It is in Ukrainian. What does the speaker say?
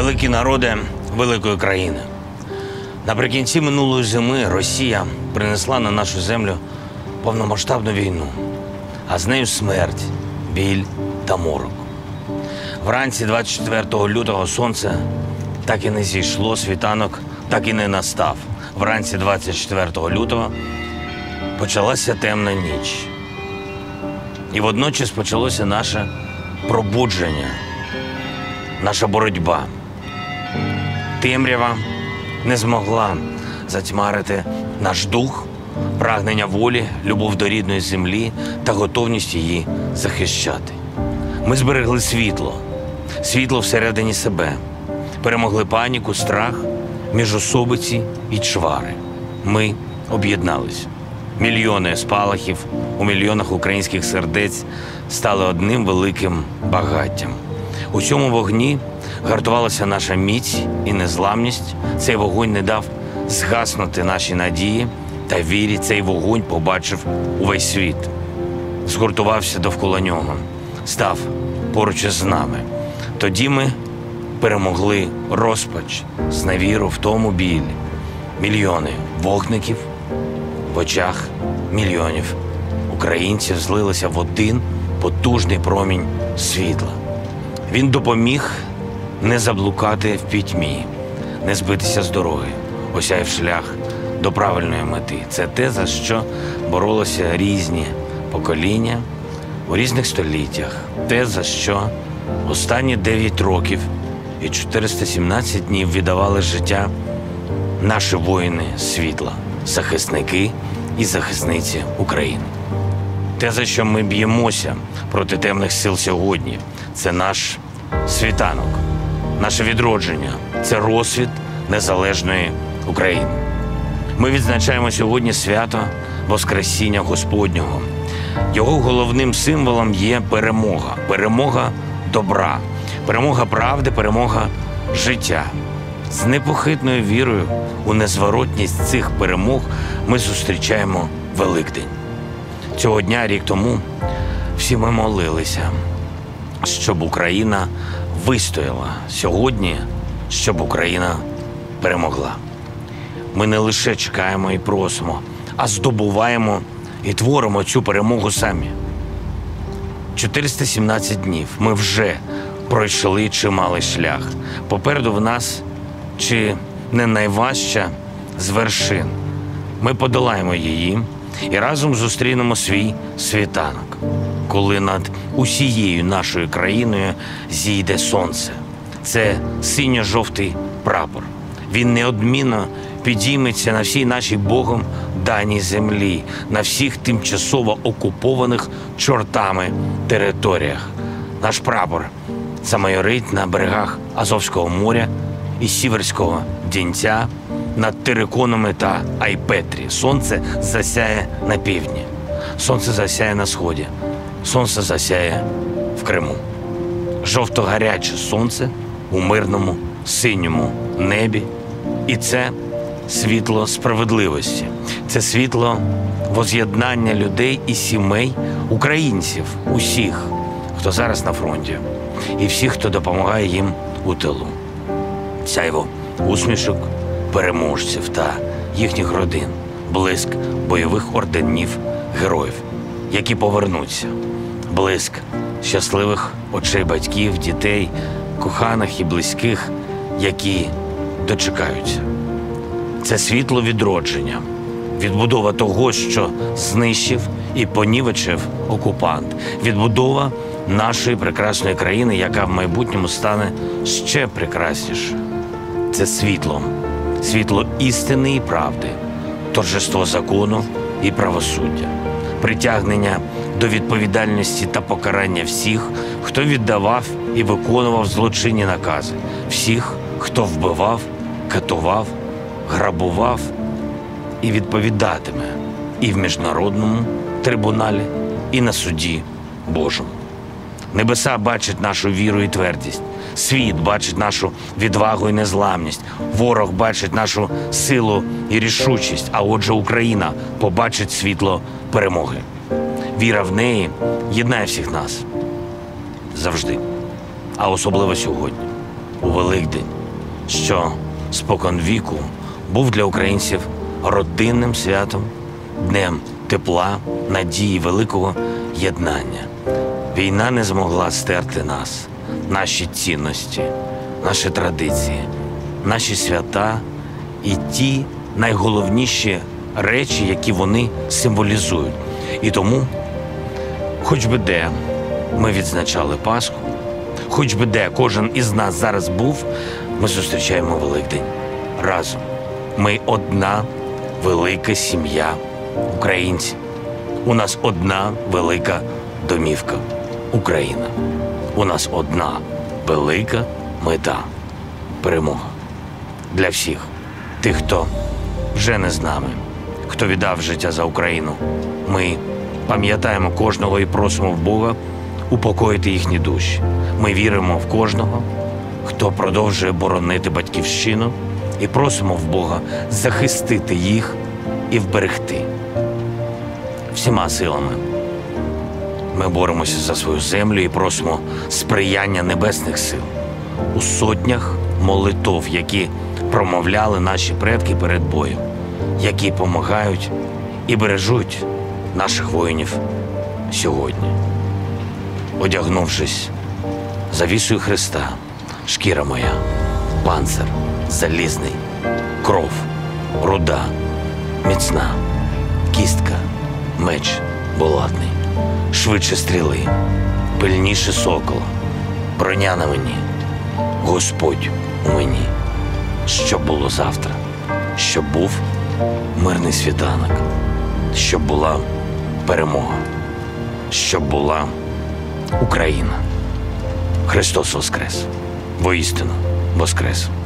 великі народи великої країни. Наприкінці минулої зими Росія принесла на нашу землю повномасштабну війну, а з нею смерть, біль та морок. Вранці 24 лютого сонце так і не зійшло, світанок так і не настав. Вранці 24 лютого почалася темна ніч. І водночас почалося наше пробудження, наша боротьба. Темрява не змогла затьмарити наш дух, прагнення волі, любов до рідної землі та готовність її захищати. Ми зберегли світло, світло всередині себе, перемогли паніку, страх, міжособиці і чвари. Ми об'єднались. Мільйони спалахів у мільйонах українських сердець стали одним великим багаттям. У цьому вогні гартувалася наша міць і незламність. Цей вогонь не дав згаснути наші надії та вірі. Цей вогонь побачив увесь світ. Згуртувався довкола нього, став поруч із нами. Тоді ми перемогли розпач, зневіру, втому, біль. Мільйони вогників в очах мільйонів українців злилися в один потужний промінь світла. Він допоміг не заблукати в пітьмі, не збитися з дороги, осяяв шлях до правильної мети. Це те, за що боролися різні покоління у різних століттях. Те, за що останні 9 років і 417 днів віддавали життя наші воїни світла, захисники і захисниці України. Те, за що ми б'ємося проти темних сил сьогодні, це наш світанок, наше відродження, це розсвіт незалежної України. Ми відзначаємо сьогодні свято Воскресіння Господнього. Його головним символом є перемога. Перемога добра, перемога правди, перемога життя. З непохитною вірою у незворотність цих перемог ми зустрічаємо Великдень. Цього дня, рік тому, всі ми молилися, щоб Україна вистояла. Сьогодні, щоб Україна перемогла. Ми не лише чекаємо і просимо, а здобуваємо і творимо цю перемогу самі. 417 днів ми вже пройшли чималий шлях. Попереду в нас чи не найважча з вершин. Ми подолаємо її і разом зустрінемо свій світанок, коли над усією нашою країною зійде сонце. Це синьо-жовтий прапор. Він неодмінно підійметься на всій нашій Богом даній землі, на всіх тимчасово окупованих чортами територіях. Наш прапор замайорить на берегах Азовського моря і Сіверського Дінця, над Териконами та Айпетрі. Сонце засяє на півдні, сонце засяє на сході, сонце засяє в Криму. Жовто-гаряче сонце у мирному синьому небі. І це світло справедливості, це світло воз'єднання людей і сімей, українців, усіх, хто зараз на фронті, і всіх, хто допомагає їм у тилу. Сяйво усмішок переможців та їхніх родин, блиск бойових орденів героїв, які повернуться, блиск щасливих очей батьків, дітей, коханих і близьких, які дочекаються. Це світло відродження, відбудова того, що знищив і понівечив окупант, відбудова нашої прекрасної країни, яка в майбутньому стане ще прекраснішою. Це світло, світло істини і правди, торжество закону і правосуддя, притягнення до відповідальності та покарання всіх, хто віддавав і виконував злочинні накази, всіх, хто вбивав, катував, грабував і відповідатиме і в міжнародному трибуналі, і на суді Божому. Небеса бачать нашу віру і твердість, світ бачить нашу відвагу і незламність, ворог бачить нашу силу і рішучість, а отже Україна побачить світло перемоги. Віра в неї єднає всіх нас завжди, а особливо сьогодні, у Великдень. що споконвіку був для українців родинним святом, днем тепла, надії, великого єднання. Війна не змогла стерти нас, наші цінності, наші традиції, наші свята і ті найголовніші речі, які вони символізують. І тому, хоч би де ми відзначали Пасху, хоч би де кожен із нас зараз був, ми зустрічаємо Великдень разом. Ми одна велика сім'я українців. У нас одна велика домівка – Україна. У нас одна велика мета – перемога. Для всіх тих, хто вже не з нами, хто віддав життя за Україну, ми пам'ятаємо кожного і просимо в Бога упокоїти їхні душі. Ми віримо в кожного, хто продовжує боронити батьківщину, і просимо в Бога захистити їх і вберегти. Всіма силами ми боремося за свою землю і просимо сприяння небесних сил у сотнях молитов, які промовляли наші предки перед боєм, які допомагають і бережуть наших воїнів сьогодні. Одягнувшись завісою Христа, шкіра моя, панцир залізний, кров, руда, міцна, кістка, меч булатний, швидше стріли, пильніше сокола, броня на мені, Господь у мені, щоб було завтра, щоб був мирний світанок, щоб була перемога, щоб була Україна. Христос воскрес! Воістину воскрес!